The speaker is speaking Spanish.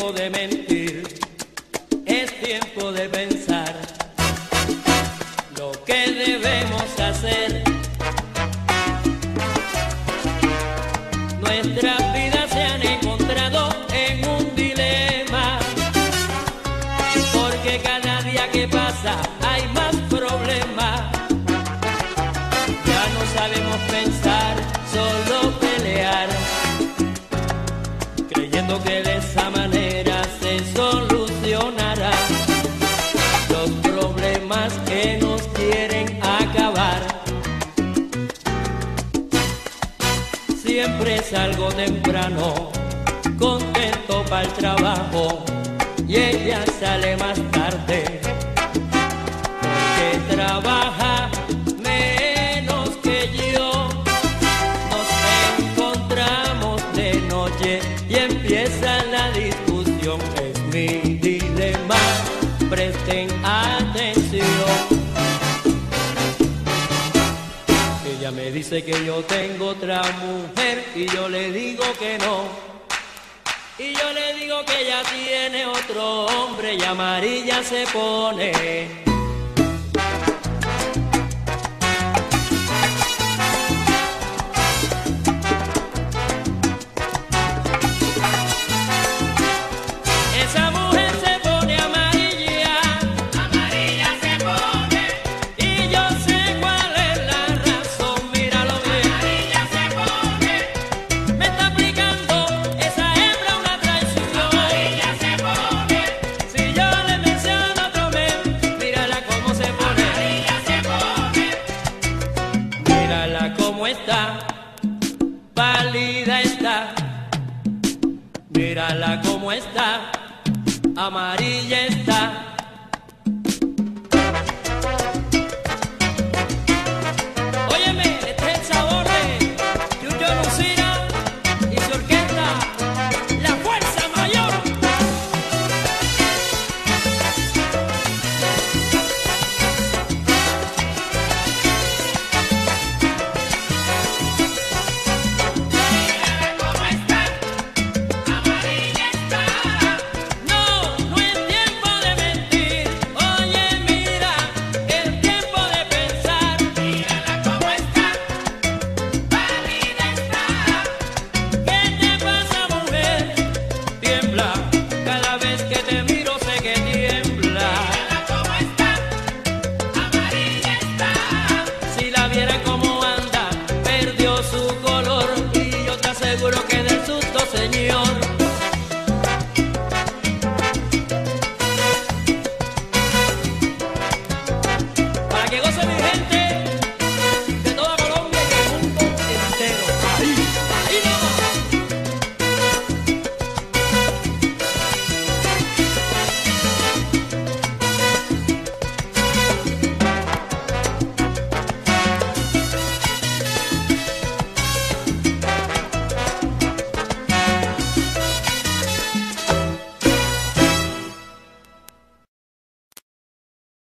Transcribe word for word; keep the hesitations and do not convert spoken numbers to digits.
tiempo de mentir, es tiempo de pensar lo que debemos hacer. Nuestras vidas se han encontrado en un dilema, porque cada día que pasa hay más problemas. Ya no sabemos pensar, solo pelear, creyendo que de esa manera se solucionará los problemas que nos quieren acabar. Siempre salgo temprano, contento para el trabajo, y ella sale más tarde, porque trabaja menos que yo. Nos encontramos de noche y empieza la discusión. Es mi dilema, presten atención. Ella me dice que yo tengo otra mujer y yo le digo que no. Y yo le digo que ella tiene otro hombre y amarilla se pone. Pálida está, mírala cómo está, amarilla está.